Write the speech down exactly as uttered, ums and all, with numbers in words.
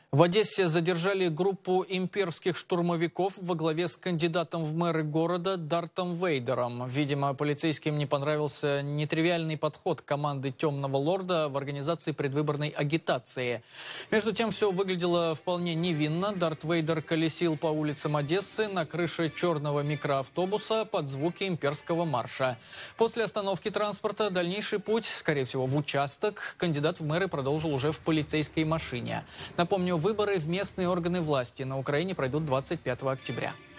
В Одессе задержали группу имперских штурмовиков во главе с кандидатом в мэры города Дартом Вейдером. Видимо, полицейским не понравился нетривиальный подход команды «Темного лорда» в организации предвыборной агитации. Между тем, все выглядело вполне невинно. Дарт Вейдер колесил по улицам Одессы на крыше черного микроавтобуса под звуки имперского марша. После остановки транспорта дальнейший путь, скорее всего, в участок, кандидат в мэры продолжил уже в полицейской машине. Напомню, выборы в местные органы власти на Украине пройдут двадцать пятого октября.